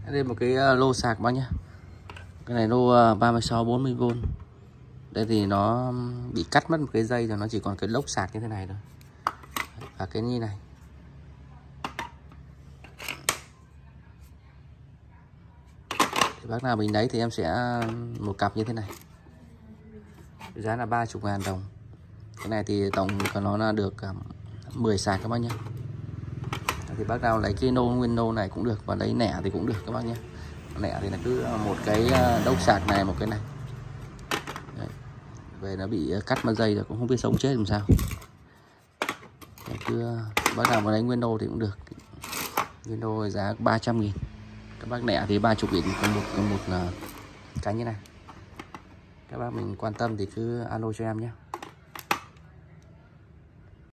Đây một cái lô sạc bác nhá. Cái này lô 36 40V. Đây thì nó bị cắt mất một cái dây rồi, nó chỉ còn cái lốc sạc như thế này thôi. Và cái như này. Thì bác nào mình đấy thì em sẽ một cặp như thế này. Giá là 30.000 đồng. Cái này thì tổng của nó là được 10 sạc các bác nhé. Thì bác nào lấy cái nguyên nô này cũng được, và lấy nẻ thì cũng được các bác nhé. Nẻ thì là cứ một cái đốc sạc này, một cái này. Đấy. Về nó bị cắt mất dây rồi, cũng không biết sống chết làm sao. Đấy, cứ bác nào mà lấy nguyên nô thì cũng được. Nguyên nô giá 300.000. Các bác nẻ thì 30.000 có một cái như này. Các bác mình quan tâm thì cứ alo cho em nhé.